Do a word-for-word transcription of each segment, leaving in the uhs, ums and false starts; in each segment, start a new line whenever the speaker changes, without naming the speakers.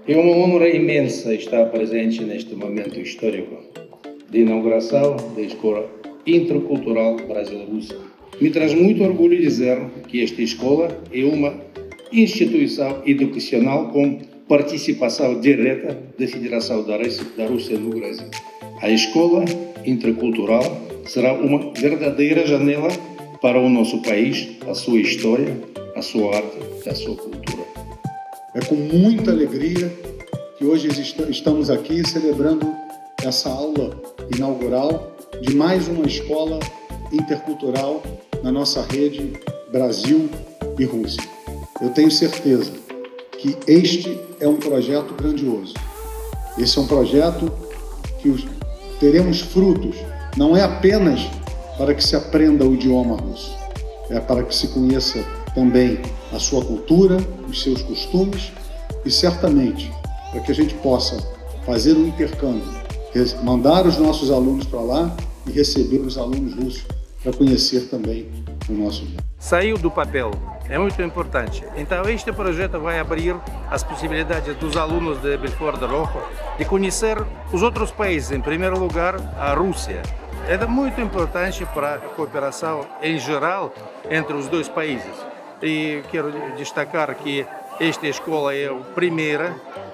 É uma honra imensa estar presente neste momento histórico de inauguração da Escola Intercultural Brasil-Rússia. Me traz muito orgulho dizer que esta escola é uma instituição educacional com participação direta da Federação da Rússia no Brasil. A Escola Intercultural será uma verdadeira janela para o nosso país, a sua história, a sua arte e a sua cultura.
É com muita alegria que hoje estamos aqui celebrando essa aula inaugural de mais uma escola intercultural na nossa rede Brasil e Rússia. Eu tenho certeza que este é um projeto grandioso. Esse é um projeto que teremos frutos, não é apenas para que se aprenda o idioma russo, é para que se conheça também a sua cultura, os seus costumes e certamente para que a gente possa fazer um intercâmbio, mandar os nossos alunos para lá e receber os alunos russos para conhecer também o nosso mundo.
Saiu do papel, é muito importante. Então este projeto vai abrir as possibilidades dos alunos de Belfort Rojo de conhecer os outros países, em primeiro lugar a Rússia. É muito importante para a cooperação em geral entre os dois países. E quero destacar que esta escola é a primeira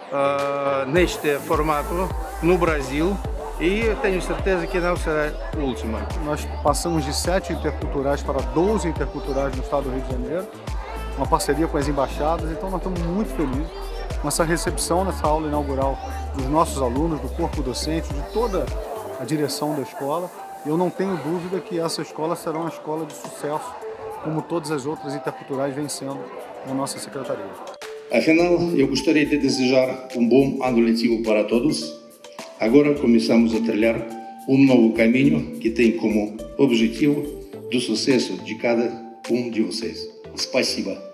uh, neste formato no Brasil e tenho certeza que não será a última.
Nós passamos de sete interculturais para doze interculturais no estado do Rio de Janeiro, uma parceria com as embaixadas, então nós estamos muito felizes com essa recepção nessa aula inaugural dos nossos alunos, do corpo docente, de toda a direção da escola. Eu não tenho dúvida que essa escola será uma escola de sucesso, como todas as outras interculturais vêm sendo na nossa secretaria.
Afinal, eu gostaria de desejar um bom ano letivo para todos. Agora começamos a trilhar um novo caminho que tem como objetivo o sucesso de cada um de vocês. Спасибо.